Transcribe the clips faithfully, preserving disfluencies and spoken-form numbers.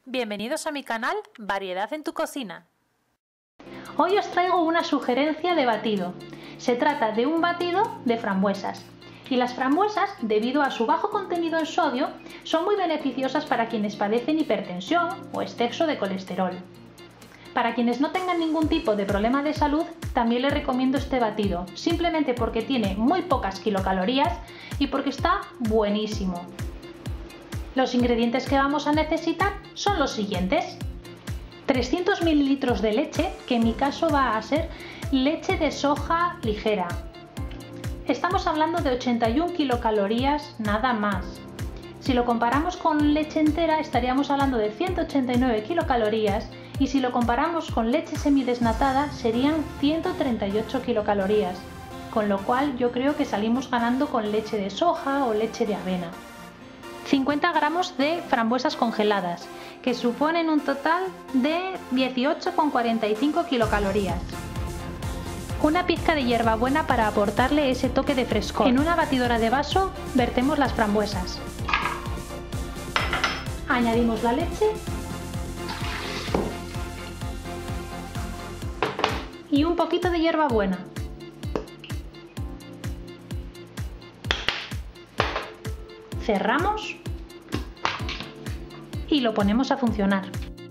Bienvenidos a mi canal Variedad en tu cocina. Hoy os traigo una sugerencia de batido. Se trata de un batido de frambuesas. Y las frambuesas, debido a su bajo contenido en sodio, son muy beneficiosas para quienes padecen hipertensión o exceso de colesterol. Para quienes no tengan ningún tipo de problema de salud, también les recomiendo este batido, simplemente porque tiene muy pocas kilocalorías y porque está buenísimo. Los ingredientes que vamos a necesitar son los siguientes: trescientos mililitros de leche, que en mi caso va a ser leche de soja ligera. Estamos hablando de ochenta y una kilocalorías nada más. Si lo comparamos con leche entera estaríamos hablando de ciento ochenta y nueve kilocalorías, y si lo comparamos con leche semidesnatada serían ciento treinta y ocho kilocalorías, con lo cual yo creo que salimos ganando con leche de soja o leche de avena. cincuenta gramos de frambuesas congeladas, que suponen un total de dieciocho coma cuarenta y cinco kilocalorías. Una pizca de hierbabuena para aportarle ese toque de frescor. En una batidora de vaso vertemos las frambuesas. Añadimos la leche y un poquito de hierbabuena. Cerramos y lo ponemos a funcionar.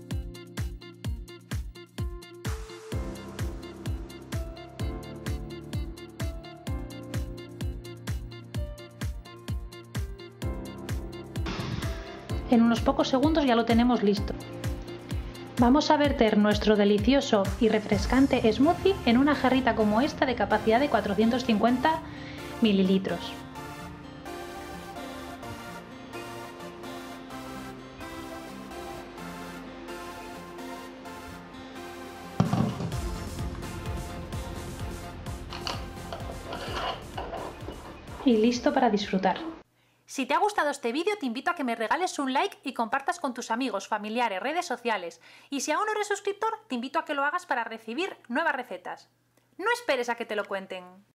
En unos pocos segundos ya lo tenemos listo. Vamos a verter nuestro delicioso y refrescante smoothie en una jarrita como esta de capacidad de cuatrocientos cincuenta mililitros. Y listo para disfrutar. Si te ha gustado este vídeo, te invito a que me regales un like y compartas con tus amigos, familiares, redes sociales. Y si aún no eres suscriptor, te invito a que lo hagas para recibir nuevas recetas. No esperes a que te lo cuenten.